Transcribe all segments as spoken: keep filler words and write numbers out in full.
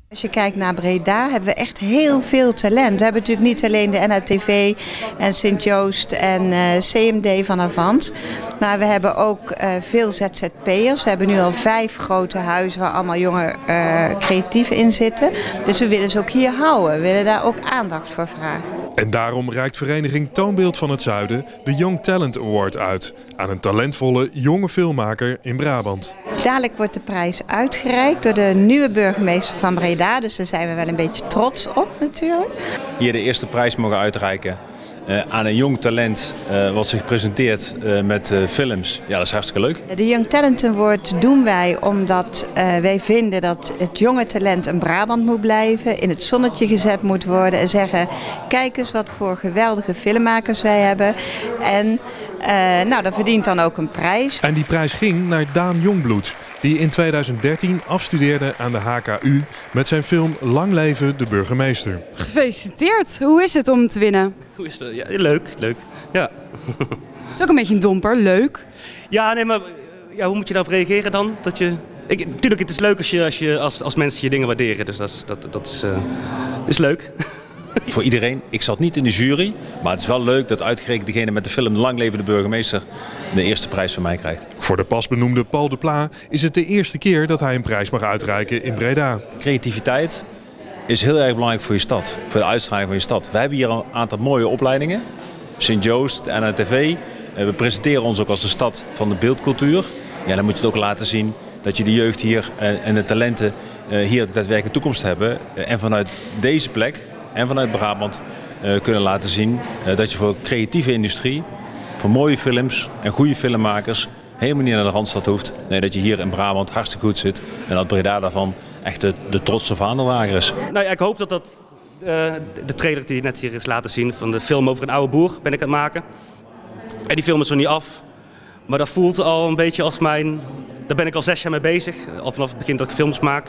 Als je kijkt naar Breda hebben we echt heel veel talent. We hebben natuurlijk niet alleen de N H T V en Sint-Joost en uh, C M D van Avant. Maar we hebben ook uh, veel Z Z P'ers. We hebben nu al vijf grote huizen waar allemaal jonge uh, creatieven in zitten. Dus we willen ze ook hier houden. We willen daar ook aandacht voor vragen. En daarom reikt vereniging Toonbeeld van het Zuiden de Young Talent Award uit aan een talentvolle jonge filmmaker in Brabant. Dadelijk wordt de prijs uitgereikt door de nieuwe burgemeester van Breda. Dus daar zijn we wel een beetje trots op natuurlijk. Hier de eerste prijs mogen uitreiken uh, aan een jong talent uh, wat zich presenteert uh, met uh, films. Ja, dat is hartstikke leuk. De Young Talent Award doen wij omdat uh, wij vinden dat het jonge talent in Brabant moet blijven. In het zonnetje gezet moet worden en zeggen, kijk eens wat voor geweldige filmmakers wij hebben. En Uh, nou, dat verdient dan ook een prijs. En die prijs ging naar Daan Jongbloed, die in tweeduizend dertien afstudeerde aan de H K U met zijn film Lang leven de burgemeester. Gefeliciteerd! Hoe is het om te winnen? Hoe is dat? Ja, leuk, leuk. Ja. Het is ook een beetje een domper, leuk. Ja, nee, maar ja, hoe moet je daarop reageren dan? Dat je... Ik, natuurlijk, het is leuk als, je, als, je, als, als mensen je dingen waarderen, dus dat is, dat, dat is, uh, is leuk. Voor iedereen, ik zat niet in de jury, maar het is wel leuk dat uitgerekend degene met de film Lang leven de burgemeester de eerste prijs van mij krijgt. Voor de pas benoemde Paul de Pla is het de eerste keer dat hij een prijs mag uitreiken in Breda. Creativiteit is heel erg belangrijk voor je stad, voor de uitstraling van je stad. We hebben hier een aantal mooie opleidingen, Sint-Joost, N H T V. We presenteren ons ook als de stad van de beeldcultuur. Ja, dan moet je het ook laten zien dat je de jeugd hier en de talenten hier daadwerkelijk toekomst hebben. En vanuit deze plek en vanuit Brabant uh, kunnen laten zien uh, dat je voor creatieve industrie, voor mooie films en goede filmmakers helemaal niet naar de Randstad hoeft. Nee, dat je hier in Brabant hartstikke goed zit en dat Breda daarvan echt de, de trotse vaandeldrager is. Nou ja, ik hoop dat dat uh, de trailer die net hier is laten zien van de film over een oude boer ben ik aan het maken. En die film is nog niet af, maar dat voelt al een beetje als mijn... Daar ben ik al zes jaar mee bezig, al vanaf het begin dat ik films maak.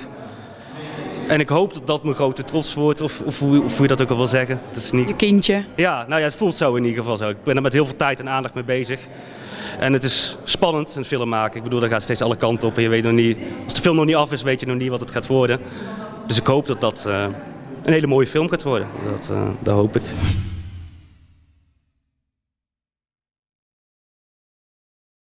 En ik hoop dat dat mijn grote trots wordt, of, of, hoe, of hoe je dat ook al wil zeggen. Het is niet... Je kindje. Ja, nou ja, het voelt zo in ieder geval zo. Ik ben er met heel veel tijd en aandacht mee bezig. En het is spannend, een film maken. Ik bedoel, dat gaat steeds alle kanten op en je weet nog niet... Als de film nog niet af is, weet je nog niet wat het gaat worden. Dus ik hoop dat dat uh, een hele mooie film gaat worden. Dat, uh, dat hoop ik.